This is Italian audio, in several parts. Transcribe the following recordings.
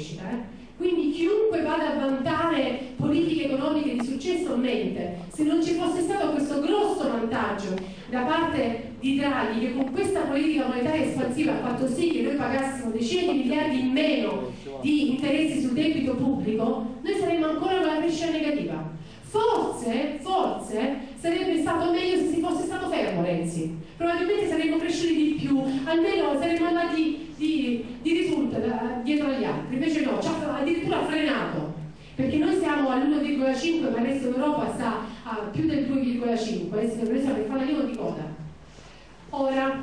crescita. Quindi chiunque vada a vantare politiche economiche di successo mente. Se non ci fosse stato questo grosso vantaggio da parte di Draghi, che con questa politica monetaria espansiva ha fatto sì che noi pagassimo decine di miliardi in meno di interessi sul debito pubblico, noi saremmo ancora con la crescita negativa. Forse sarebbe stato meglio se si fosse stato fermo Renzi, probabilmente saremmo cresciuti di più, almeno saremmo andati di risulta dietro agli altri. Invece no, ci ha addirittura frenato, perché noi siamo all'1,5 ma il resto d'Europa sta a più del 2,5, noi siamo in fanalino di coda. Ora,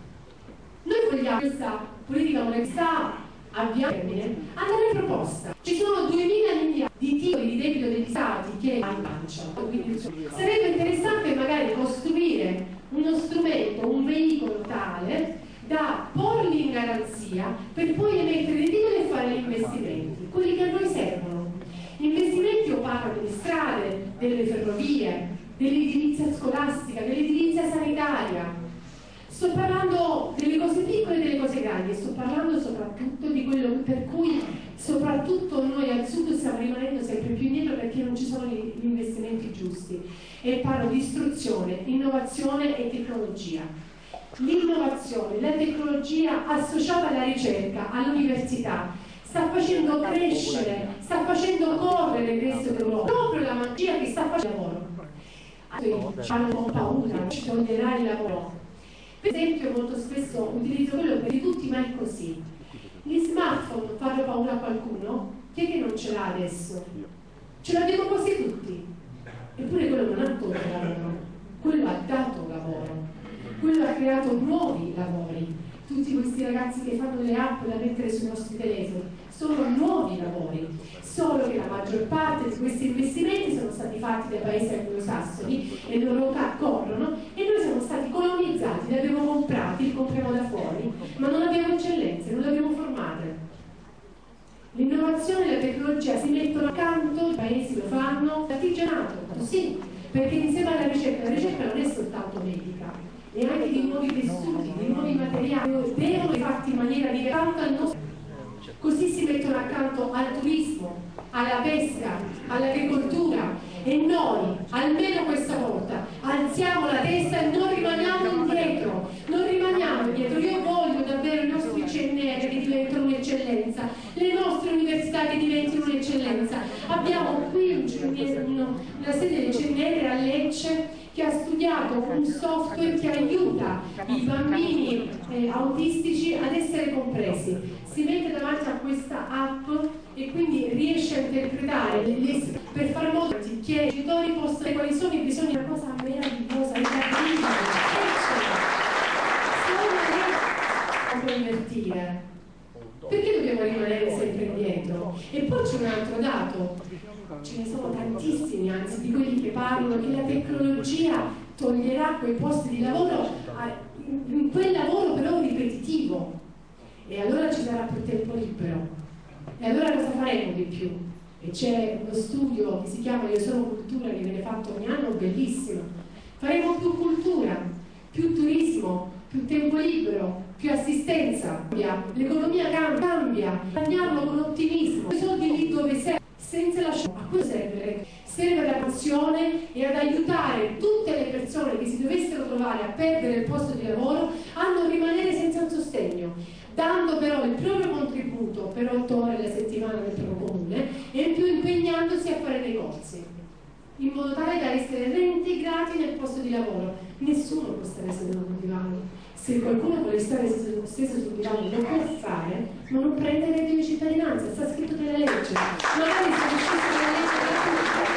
noi vogliamo questa politica monetaria avviare termine, andare in proposta. Ci sono 2.000 miliardi di titoli di debito degli stati che in pancia. Quindi sarebbe interessante magari costruire uno strumento, un veicolo tale da porli in garanzia per poi emettere dei titoli e fare gli investimenti, quelli che a noi servono. Gli investimenti io parlo delle strade, delle ferrovie, dell'edilizia scolastica, dell'edilizia sanitaria. Sto parlando delle cose piccole e delle cose grandi, sto parlando soprattutto di quello per cui soprattutto noi al sud stiamo rimanendo sempre più indietro perché non ci sono gli investimenti giusti. E parlo di istruzione, innovazione e tecnologia. L'innovazione, la tecnologia associata alla ricerca, all'università, sta facendo crescere, sta facendo correre il resto d'Europa, proprio la magia che sta facendo il lavoro. Hanno con paura, ci toglierà il lavoro. Per esempio molto spesso utilizzo quello per di tutti, ma è così. Gli smartphone fanno paura a qualcuno? Chi è che non ce l'ha adesso? Ce l'abbiamo quasi tutti. Eppure quello non ha tolto lavoro, quello ha dato lavoro, quello ha creato nuovi lavori. Tutti questi ragazzi che fanno le app da mettere sui nostri telefoni sono nuovi lavori, solo che la maggior parte di questi investimenti sono stati fatti dai paesi anglosassoni e loro corrono e noi siamo stati colonizzati, li abbiamo comprati, li compriamo da fuori, ma non abbiamo eccellenze, non le abbiamo formate. L'innovazione e la tecnologia si mettono accanto, i paesi lo fanno, l'artigianato, sì, perché insieme alla ricerca, la ricerca non è soltanto medica, e anche di nuovi tessuti, di nuovi materiali, devono fatti in maniera diversa al nostro. Così si mettono accanto al turismo, alla pesca, all'agricoltura e noi, almeno questa volta, alziamo la testa e non rimaniamo indietro, non rimaniamo indietro. Io voglio davvero i nostri CNR che diventano un'eccellenza, le nostre università che diventino un'eccellenza. Abbiamo qui una sede del CNR a Lecce che ha studiato un software che aiuta i bambini autistici ad essere compresi. Si mette davanti a questa app e quindi riesce a interpretare per far modo che i genitori possano sapere quali sono i bisogni. Una cosa meravigliosa, incredibile, solo invertire. Perché dobbiamo rimanere sempre indietro? E poi c'è un altro dato, ce ne sono tantissimi, anzi, di quelli che parlano che la tecnologia toglierà quei posti di lavoro, in quel lavoro però ripetitivo, e allora ci sarà più tempo libero. E allora cosa faremo di più? E c'è uno studio che si chiama Io sono cultura, che viene fatto ogni anno, bellissimo. Faremo più cultura, più turismo, più tempo libero, più assistenza. L'economia cambia, guadagnarlo con ottimismo. I soldi lì dove servono, senza lasciare. A cosa serve? Serve la passione e ad aiutare tutte le persone che si dovessero trovare a perdere il posto di lavoro a non rimanere senza un sostegno, dando però il proprio contributo per 8 ore alla settimana nel proprio comune e in più impegnandosi a fare dei corsi, in modo tale da essere reintegrati nel posto di lavoro. Nessuno può stare seduto sul divano. Se qualcuno vuole stare steso sul divano lo può fare, ma non prende il reddito di cittadinanza, sta scritto nella legge. Magari sta scritto nella legge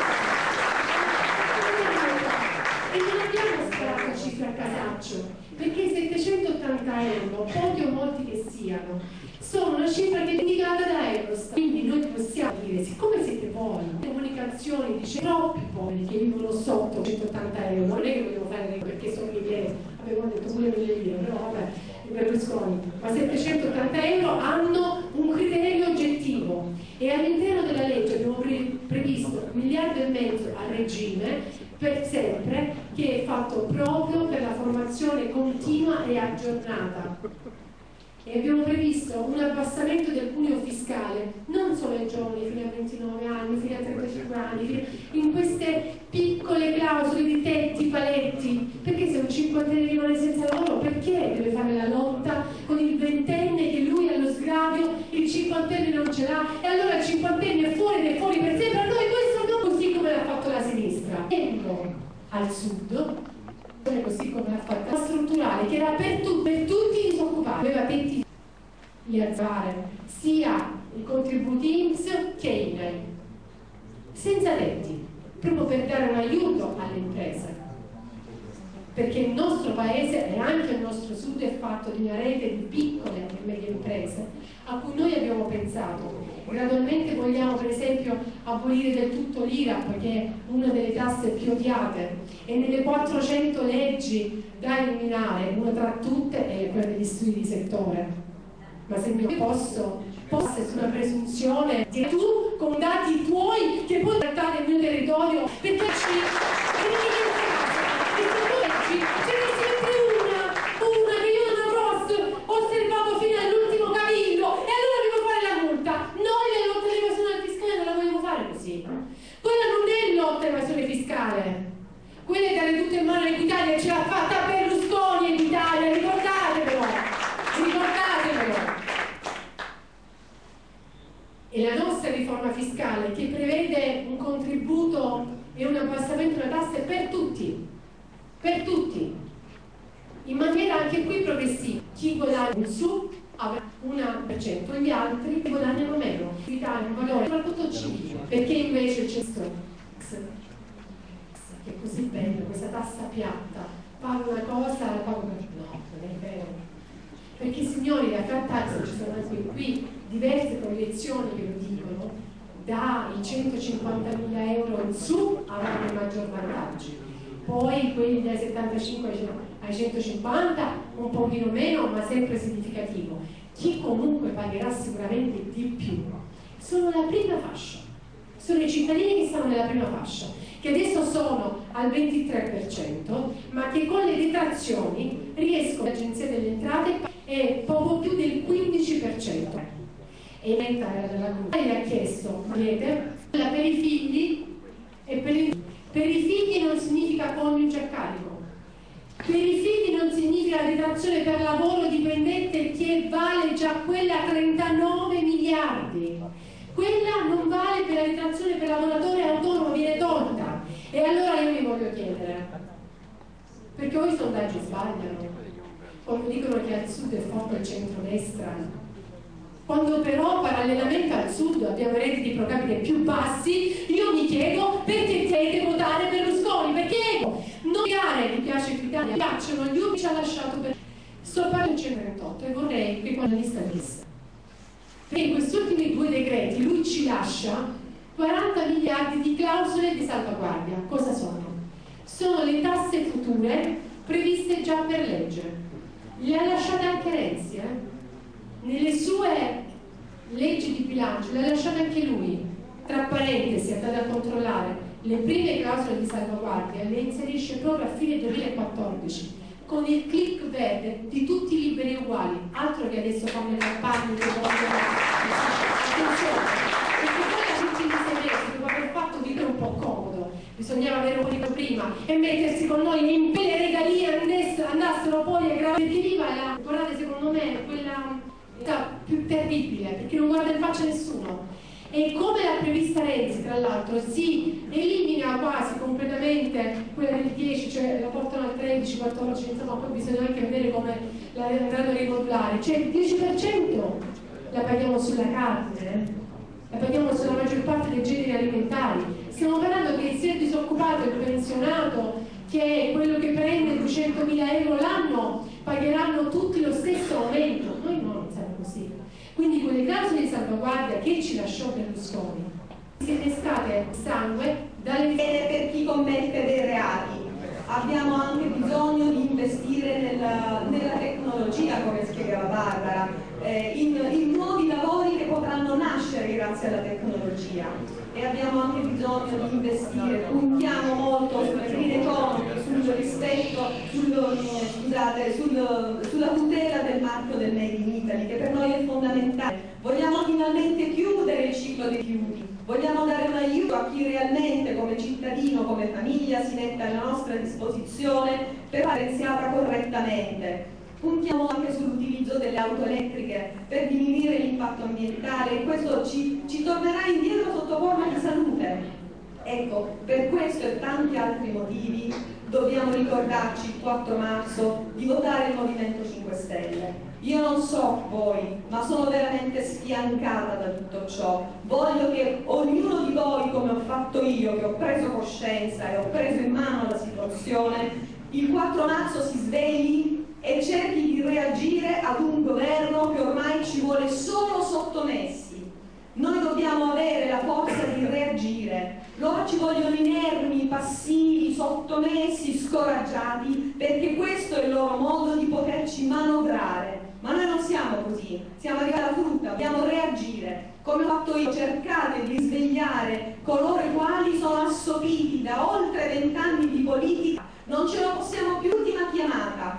e non abbiamo sparato cifre a casaccio, perché i 780 euro, pochi o molti che siano, sono una cifra che è indicata da Eurostat. Quindi noi possiamo dire, siccome siete poveri, le comunicazioni dice troppi poveri che vivono sotto 180 euro, non è che vogliamo fare perché sono milioni, abbiamo detto pure 1000 lire, però vabbè, i Berlusconi, ma 780 euro hanno un criterio oggettivo e all'interno della legge abbiamo previsto 1,5 miliardi a regime per sempre, che è fatto proprio per la formazione continua e aggiornata. E abbiamo previsto un abbassamento del cuneo fiscale fiscale non solo ai giovani fino a 29 anni, fino a 35 anni, in queste piccole clausole di tetti, paletti, perché se un cinquantenne rimane senza lavoro, perché deve fare la lotta con il ventenne che lui allo sgravio, il cinquantenne non ce l'ha, e allora il cinquantenne è fuori ed è fuori per sempre, a noi questo non, così come l'ha fatto la sinistra. Ecco, al sud, così come l'ha fatta, strutturale, che era per tutti i disoccupati, aveva tetti di alzare sia i contributi INPS che INAIL, senza tetti, proprio per dare un aiuto alle imprese, perché il nostro paese e anche il nostro sud è fatto di una rete di piccole e medie imprese a cui noi abbiamo pensato. Gradualmente vogliamo per esempio abolire del tutto l'IRAP, che è una delle tasse più odiate, e nelle 400 leggi da eliminare, una tra tutte è quella degli studi di settore. Ma se mi posso su una presunzione di tu con dati tuoi che puoi trattare il mio territorio, perché ce ne sempre una che io non avrò osservato fino all'ultimo cavillo e allora devo fare la multa. Noi la lotta all'evasione fiscale non la vogliamo fare così. Quella non è lotta all'evasione fiscale, quella è dare tutto in mano all'Italia, ce l'ha fatta Berlusconi in Italia, ricordatevelo. E la nostra riforma fiscale, che prevede un contributo e un abbassamento della tassa per tutti, in maniera anche qui progressiva. Chi guadagna in su avrà 1%, gli altri guadagnano meno. L'Italia un valore soprattutto civile, perché invece c'è questo che è così bello, questa tassa piatta, pago una cosa, la pago per... No, non è vero. Perché signori, la flat tax, ci sono anche qui diverse proiezioni che lo dicono, dai 150.000 euro in su avranno i maggior vantaggi, poi quelli dai 75 ai 150 un pochino meno, ma sempre significativo. Chi comunque pagherà sicuramente di più sono la prima fascia, sono i cittadini che stanno nella prima fascia, che adesso sono al 23%, ma che con le detrazioni riescono, l'Agenzia delle Entrate è poco più del 15%. E lei ha chiesto, vedete, per i figli e per i figli non significa coniuge a carico, per i figli non significa detrazione per lavoro dipendente, che vale già quella 39 miliardi, quella non vale per la detrazione per lavoratore autonomo, viene tolta. E allora io vi voglio chiedere, perché voi i sondaggi sbagliano quando dicono che al sud è forte il centrodestra, quando però parallelamente al sud abbiamo redditi pro capite più bassi. Io mi chiedo perché dovete votare Berlusconi, perché non spiegare, mi piace più Italia, mi piacciono gli uni, ci ha lasciato per... Sto parlando del 138 e vorrei che quando la lista vista, perché in questi ultimi 2 decreti lui ci lascia 40 miliardi di clausole di salvaguardia. Cosa sono? Sono le tasse future previste già per legge. Le ha lasciate anche Renzi, nelle sue leggi di bilancio, le ha lasciate anche lui. Tra parentesi, andate a controllare, le prime clausole di salvaguardia le inserisce proprio a fine 2014 con il click verde di tutti liberi e uguali, altro che adesso fanno le campagne che attenzione, perché poi a tutti i 6 mesi dopo aver fatto vivere un po' comodo bisognava avere un po' di prima e mettersi con noi in le regalie andassero poi a gravare, perché viva la, guardate, secondo me quella più terribile, perché non guarda in faccia nessuno. E come l'ha prevista Renzi, tra l'altro, si elimina quasi completamente quella del 10, cioè la portano al 13, 14, insomma poi bisogna anche vedere come la andranno a rimodulare, cioè il 10% la paghiamo sulla carne, la paghiamo sulla maggior parte dei generi alimentari. Stiamo parlando che sia il disoccupato, il pensionato, che è quello che prende 200.000 euro l'anno, pagheranno tutti lo stesso aumento. Noi no, non siamo così. Quindi quelle clausole di salvaguardia che ci lasciò Berlusconi siete state sangue dalle... Per chi commette dei reati. Abbiamo anche bisogno di investire nella tecnologia, come spiegava Barbara, in nuovi lavori che potranno nascere grazie alla tecnologia. E abbiamo anche bisogno di investire, puntiamo molto sulla green economy, sul rispetto, sulla tutela del marchio del Made in Italy, che per noi è fondamentale. Vogliamo finalmente chiudere il ciclo dei rifiuti. Vogliamo dare un aiuto a chi realmente, come cittadino, come famiglia, si mette alla nostra disposizione per fare differenziata correttamente. Puntiamo anche sull'utilizzo delle auto elettriche per diminuire l'impatto ambientale e questo ci tornerà indietro sotto forma di salute. Ecco, per questo e tanti altri motivi dobbiamo ricordarci il 4 marzo di votare il Movimento 5 Stelle. Io non so voi, ma sono veramente sfiancata da tutto ciò. Voglio che ognuno di voi, come ho fatto io, che ho preso coscienza e ho preso in mano la situazione, il 4 marzo si svegli e cerchi di reagire ad un governo che ormai ci vuole solo sottomessi. Noi dobbiamo avere la forza di reagire. Loro ci vogliono inermi, passivi, sottomessi, scoraggiati, perché questo è il loro modo di poterci manovrare. Ma noi non siamo così, siamo arrivati alla frutta, dobbiamo reagire. Come ho fatto io, cercate di risvegliare coloro i quali sono assopiti da oltre 20 anni di politica. Non ce lo possiamo più, ultima chiamata.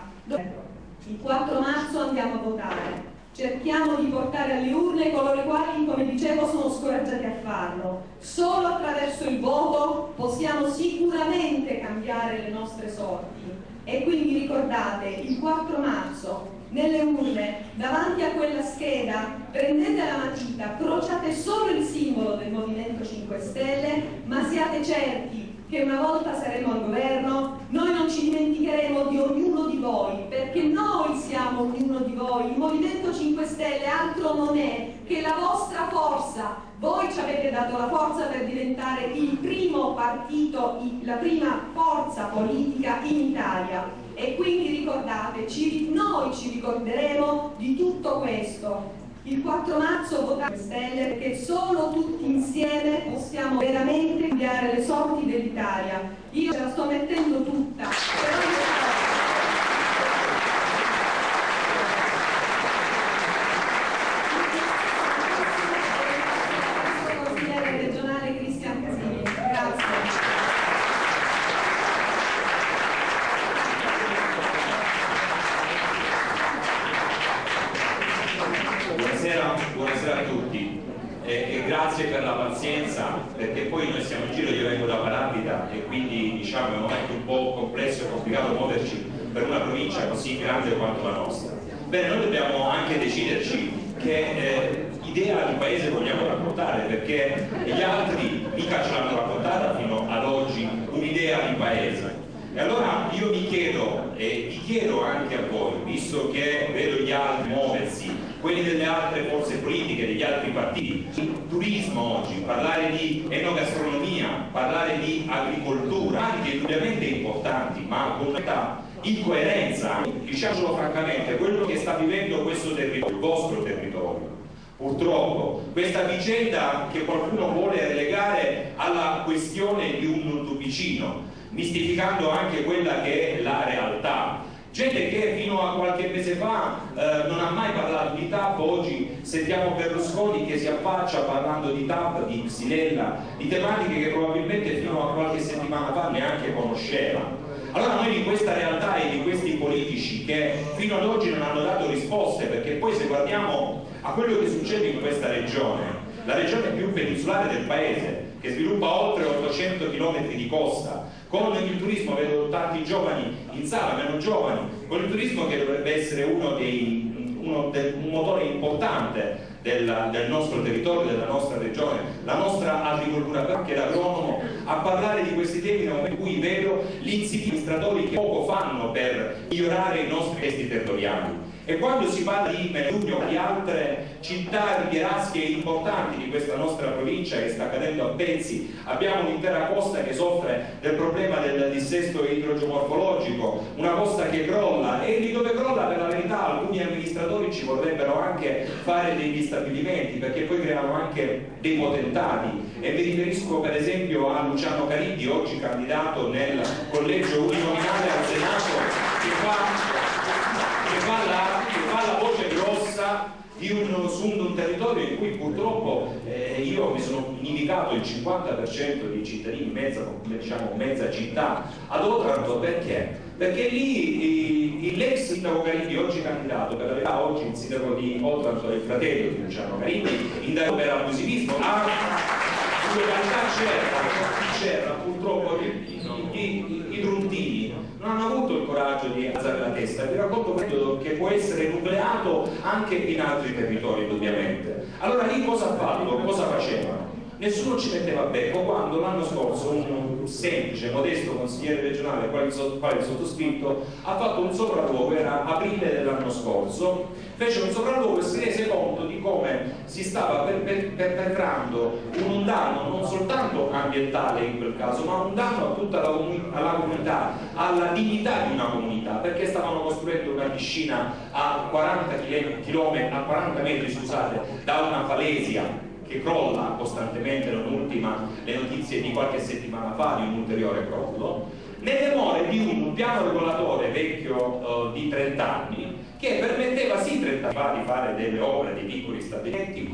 Il 4 marzo andiamo a votare. Cerchiamo di portare alle urne coloro i quali, come dicevo, sono scoraggiati a farlo. Solo attraverso il voto possiamo sicuramente cambiare le nostre sorti. E quindi ricordate, il 4 marzo, nelle urne, davanti a quella scheda, prendete la matita, crociate solo il simbolo del Movimento 5 Stelle, ma siate certi che una volta saremo al governo, noi non ci dimenticheremo di ognuno di voi, perché noi siamo ognuno di voi. Il Movimento 5 Stelle altro non è che la vostra forza. Voi ci avete dato la forza per diventare il primo partito, la prima forza politica in Italia. E quindi ricordate, noi ci ricorderemo di tutto questo. Il 4 marzo votate Stelle perché solo tutti insieme possiamo veramente cambiare le sorti dell'Italia. Io ce la sto mettendo tutta. Consigliere regionale Cristian Casini. Grazie. Buonasera a tutti e grazie per la pazienza, perché poi noi siamo in giro, io vengo da Parabita e quindi diciamo è un momento un po' complesso e complicato muoverci per una provincia così grande quanto la nostra. Bene, noi dobbiamo anche deciderci che idea di paese vogliamo raccontare, perché gli altri mica ce l'hanno raccontata fino ad oggi un'idea di paese. E allora io mi chiedo, e vi chiedo anche a voi, visto che vedo gli altri muoversi, quelli delle altre forze politiche, degli altri partiti, il turismo oggi, parlare di enogastronomia, parlare di agricoltura, anche indubbiamente importanti, ma con molta incoerenza, diciamocelo francamente, quello che sta vivendo questo territorio, il vostro territorio. Purtroppo questa vicenda che qualcuno vuole relegare alla questione di un tubicino, mistificando anche quella che è la realtà. Gente che fino a qualche mese fa non ha mai parlato di TAP, oggi sentiamo Berlusconi che si affaccia parlando di TAP, di Xylella, di tematiche che probabilmente fino a qualche settimana fa neanche conosceva. Allora noi di questa realtà e di questi politici che fino ad oggi non hanno dato risposte, perché poi se guardiamo a quello che succede in questa regione, la regione più peninsulare del paese, che sviluppa oltre 800 km di costa, con il turismo, vedo tanti giovani in sala, meno giovani, con il turismo che dovrebbe essere un motore importante del nostro territorio, della nostra regione, la nostra agricoltura, perché da agronomo a parlare di questi temi nel momento in cui vedo gli amministratori che poco fanno per migliorare i nostri testi territoriali. E quando si parla di Melugno e di altre città rivierasche importanti di questa nostra provincia che sta cadendo a pezzi, abbiamo un'intera costa che soffre del problema del dissesto idrogeomorfologico, una costa che crolla, e lì dove crolla per la verità alcuni amministratori ci vorrebbero anche fare degli stabilimenti, perché poi creano anche dei potentati, e mi riferisco per esempio a Luciano Cariddi, oggi candidato nel collegio uninominale al Senato, che fa la voce grossa su un territorio in cui purtroppo io mi sono indicato il 50% di cittadini, mezza città ad Otranto. Perché? Perché lì l'ex sindaco Cariddi, oggi candidato, per la verità oggi il sindaco di Otranto è il fratello di Luciano Cariddi, per abusivismo, l'illegalità c'era, purtroppo i druntini non hanno avuto il coraggio di alzare la testa. Vi racconto un metodo che può essere nucleato anche in altri territori, ovviamente. Allora lì cosa ha fatto? Cosa facevano? Nessuno ci metteva a becco quando l'anno scorso un semplice, modesto consigliere regionale, quale il sottoscritto, ha fatto un sopralluogo, era aprile dell'anno scorso, fece un sopralluogo e si rese conto di come si stava perpetrando un danno non soltanto ambientale in quel caso, ma un danno a tutta la comunità, alla dignità di una comunità, perché stavano costruendo una piscina a 40 metri, scusate, da una falesia che crolla costantemente, non ultima le notizie di qualche settimana fa di un ulteriore crollo, nelle more di un piano regolatore vecchio di 30 anni che permetteva sì 30 anni fa di fare delle opere, dei piccoli stabilimenti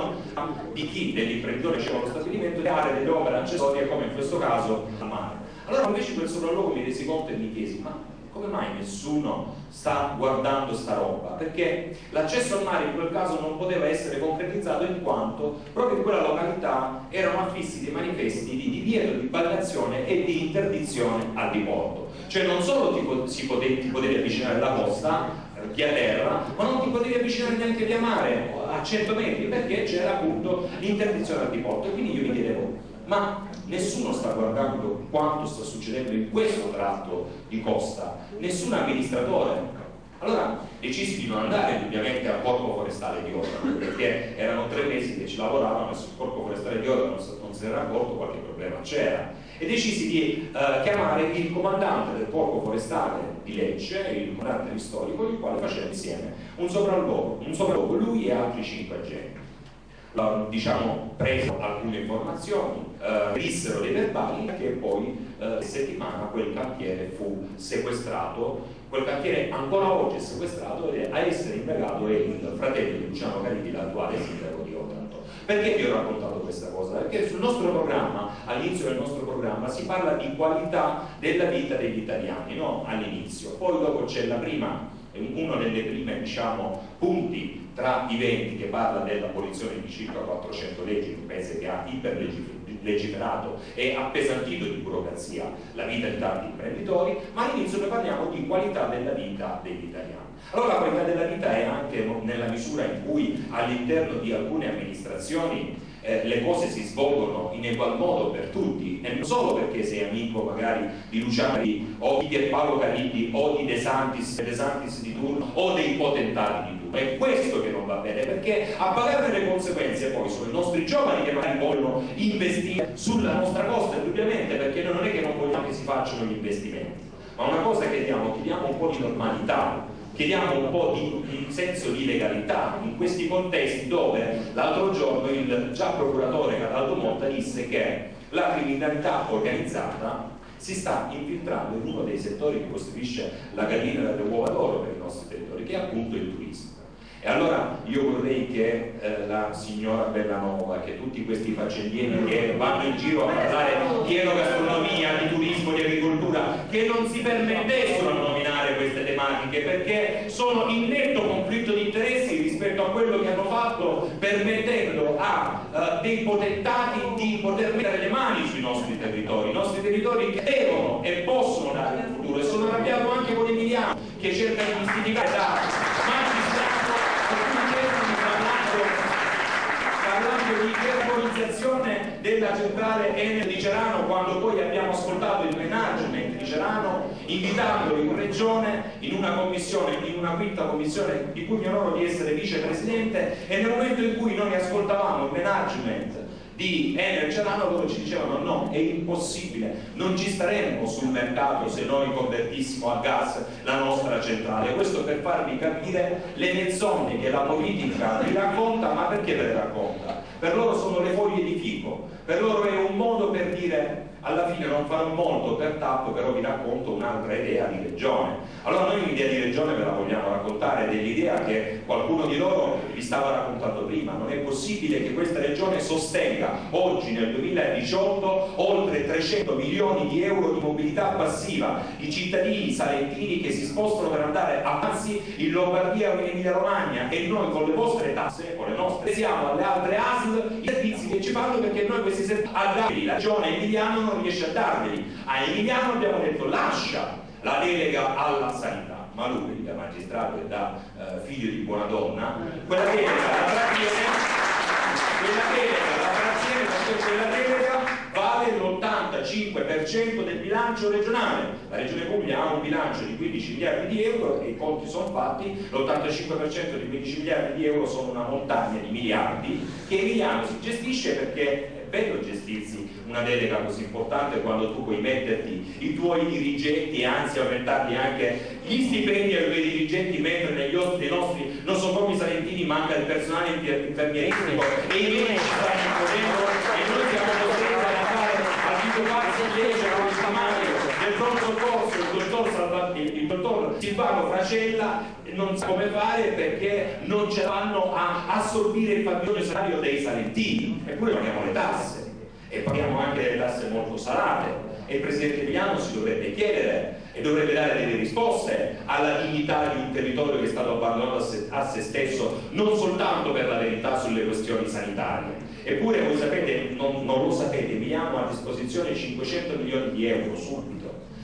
di chi, dell'imprenditore che faceva lo stabilimento, di fare delle opere accessorie come in questo caso al mare. Allora invece quel sopralluogo mi resi conto e mi chiesi: ma come mai nessuno sta guardando sta roba? Perché l'accesso al mare in quel caso non poteva essere concretizzato in quanto proprio in quella località erano affissi dei manifesti di divieto di imbarcazione e di interdizione al diporto. Cioè non solo ti potevi avvicinare alla costa, via terra, ma non ti potevi avvicinare neanche via mare a 100 metri perché c'era appunto l'interdizione al diporto. E quindi io mi chiedevo: ma nessuno sta guardando quanto sta succedendo in questo tratto di costa, nessun amministratore. Allora decisi di non andare indubbiamente al Corpo Forestale di Orano, perché erano 3 mesi che ci lavoravano e sul Corpo Forestale di Orano non si era accorto qualche problema c'era, e decisi di chiamare il comandante del Corpo Forestale di Lecce, il comandante di Storico, con il quale faceva insieme un sopralluogo, lui e altri 5 agenti. Diciamo, preso alcune informazioni, dissero dei verbali che poi settimana quel cantiere fu sequestrato. Quel cantiere ancora oggi è sequestrato e a essere indagato è il fratello di Luciano Caridi, l'attuale sindaco di Otranto. Perché vi ho raccontato questa cosa? Perché sul nostro programma, all'inizio del nostro programma, si parla di qualità della vita degli italiani, no? All'inizio. Poi dopo c'è uno delle prime, diciamo, punti tra i 20 che parla dell'abolizione di circa 400 leggi, un paese che ha iperlegiferato e appesantito di burocrazia la vita di tanti imprenditori, ma all'inizio noi parliamo di qualità della vita degli italiani. Allora la qualità della vita è anche nella misura in cui all'interno di alcune amministrazioni le cose si svolgono in egual modo per tutti, e non solo perché sei amico magari di Luciano Caridi o di Pierpaolo Caridi o di De Santis di turno o dei potentati di turno. È questo che non va bene, perché a pagarne le conseguenze poi sono i nostri giovani che magari vogliono investire sulla nostra costa, indubbiamente, perché noi non è che non vogliamo che si facciano gli investimenti, ma una cosa che chiediamo un po' di normalità, chiediamo un po' di un senso di legalità in questi contesti dove l'altro giorno il già procuratore Cataldo Motta disse che la criminalità organizzata si sta infiltrando in uno dei settori che costituisce la gallina delle uova d'oro per i nostri territori, che è appunto il turismo. E allora io vorrei che la signora Bellanova, che tutti questi faccendieri che vanno in giro a parlare di enogastronomia, di turismo, di agricoltura, che non si permettessero a nominare queste tematiche, perché sono in netto conflitto di interessi rispetto a quello che hanno fatto, permettendo a dei potentati di poter mettere le mani sui nostri territori che devono e possono dare un futuro. E sono arrabbiato anche con Emiliano, che cerca di mistificare parlando di demonizzazione della centrale Enel di Cerano, quando poi abbiamo ascoltato il management di Cerano invitandolo in regione in una commissione, in una quinta commissione di cui mi onoro di essere vicepresidente, e nel momento in cui noi ascoltavamo il management di Enel Cerano, loro ci dicevano: no, è impossibile, non ci staremmo sul mercato se noi convertissimo a gas la nostra centrale. Questo per farvi capire le menzogne che la politica vi racconta. Ma perché ve le racconta? Per loro sono le foglie di fico, per loro è un modo per dire: alla fine non farò molto per tappo, però vi racconto un'altra idea di regione. Allora noi un'idea di regione ve la vogliamo raccontare, dell'idea che qualcuno di loro vi stava raccontando prima. Non è possibile che questa regione sostenga oggi nel 2018 oltre 300 milioni di euro di mobilità passiva di cittadini salentini che si spostano per andare a Pazzi in Lombardia o in Emilia Romagna, e noi con le vostre tasse, con le nostre, siamo alle altre ASL i servizi che ci fanno, perché noi questi servizi a darli la regione Emiliano non riesce a darveli. A Emiliano abbiamo detto lascia la delega alla sanità, ma lui da magistrato e da figlio di buona donna quella delega la trattiene perché quella delega vale l'85% del bilancio regionale. La Regione Puglia ha un bilancio di 15 miliardi di euro e i conti sono fatti, l'85% di 15 miliardi di euro sono una montagna di miliardi che Emiliano si gestisce, perché è bello gestirsi una delega così importante quando tu puoi metterti i tuoi dirigenti e anzi aumentargli anche gli stipendi ai tuoi dirigenti, mentre negli ospiti nostri nosocomi salentini manca il personale infermieristico e i medici stanno imponendo, e noi siamo costretti ad andare al Vito Pazzi di legge con il Mario del pronto soccorso, il dottor Silvano Fracella non sa come fare perché non ce vanno a assorbire il fabbisogno salario dei salentini, eppure paghiamo le tasse e paghiamo anche delle tasse molto salate, e il Presidente Emiliano si dovrebbe chiedere e dovrebbe dare delle risposte alla dignità di un territorio che è stato abbandonato a se stesso, non soltanto per la verità sulle questioni sanitarie. Eppure voi sapete, non lo sapete, Emiliano ha a disposizione 500 milioni di euro subito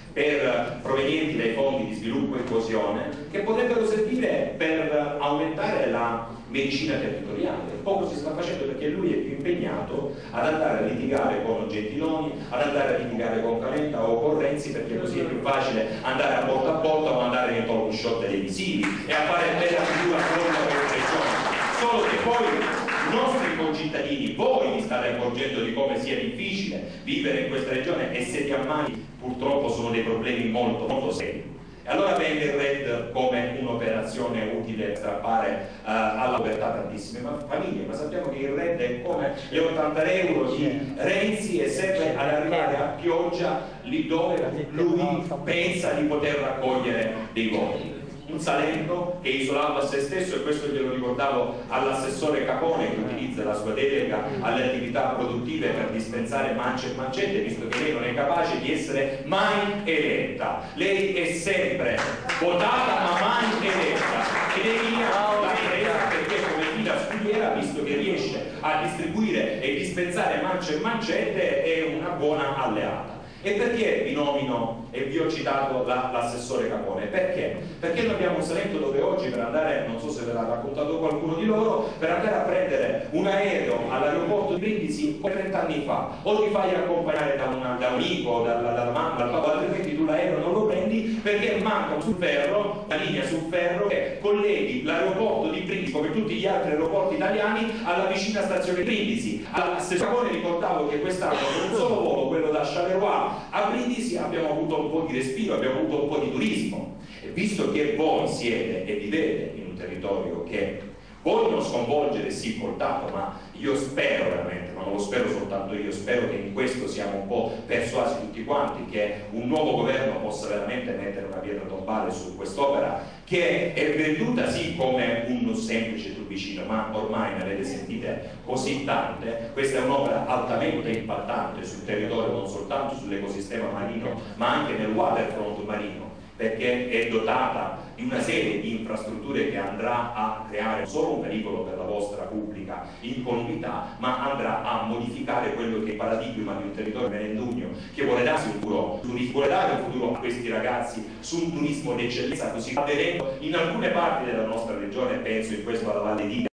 provenienti dai fondi di sviluppo e coesione, che potrebbero servire per aumentare la medicina territoriale. Poco si sta facendo perché lui è più impegnato ad andare a litigare con Gentiloni, ad andare a litigare con Calenda o con Renzi, perché così è più facile andare a porta o andare nei talk show televisivi e a fare bella figura fuori da questa regione. Solo che poi i nostri concittadini, voi vi state accorgendo di come sia difficile vivere in questa regione, e se ti ammali purtroppo sono dei problemi molto molto seri. E allora vende il RED come un'operazione utile per strappare alla povertà tantissime famiglie, ma sappiamo che il RED è come gli 80 euro di Renzi e serve ad arrivare a pioggia lì dove lui pensa di poter raccogliere dei voti. Un Salento che è isolato a se stesso, e questo glielo ricordavo all'assessore Capone, che utilizza la sua delega alle attività produttive per dispensare mance e mancette, visto che lei non è capace di essere mai eletta. Lei è sempre votata ma mai eletta, ed è via la presa perché come fila scudiera, visto che riesce a distribuire e dispensare mance e mancette, è una buona alleata. E perché vi nomino e vi ho citato l'assessore Capone? Perché? Perché noi abbiamo un Salento dove oggi per andare, non so se ve l'ha raccontato qualcuno di loro, per andare a prendere un aereo all'aeroporto di Brindisi come 30 anni fa, o ti fai accompagnare da un amico, dalla mamma, dal papà, altrimenti tu l'aereo non lo prendi perché manca sul ferro, una linea sul ferro che colleghi l'aeroporto di Brindisi, come tutti gli altri aeroporti italiani, alla vicina stazione di Brindisi. All'assessore Capone ricordavo che quest'anno con un solo volo, quello da Charleroi a Brindisi, abbiamo avuto un po' di respiro, abbiamo avuto un po' di turismo, e visto che voi siete e vivete in un territorio che vogliono sconvolgere sì col dato, ma io spero veramente, ma non lo spero soltanto io, spero che in questo siamo un po' persuasi tutti quanti, che un nuovo governo possa veramente mettere una pietra tombale su quest'opera che è venduta sì come un semplice tubicino, ma ormai ne avete sentite così tante. Questa è un'opera altamente impattante sul territorio, non soltanto sull'ecosistema marino, ma anche nel waterfront marino, perché è dotata di una serie di infrastrutture che andrà a creare non solo un pericolo per la vostra pubblica incolumità, ma andrà a modificare quello che è il paradigma di un territorio merendugno che vuole darsi un futuro, vuole dare un futuro a questi ragazzi su un turismo d'eccellenza, così avvenendo in alcune parti della nostra regione, penso in questo alla Valle d'Itria,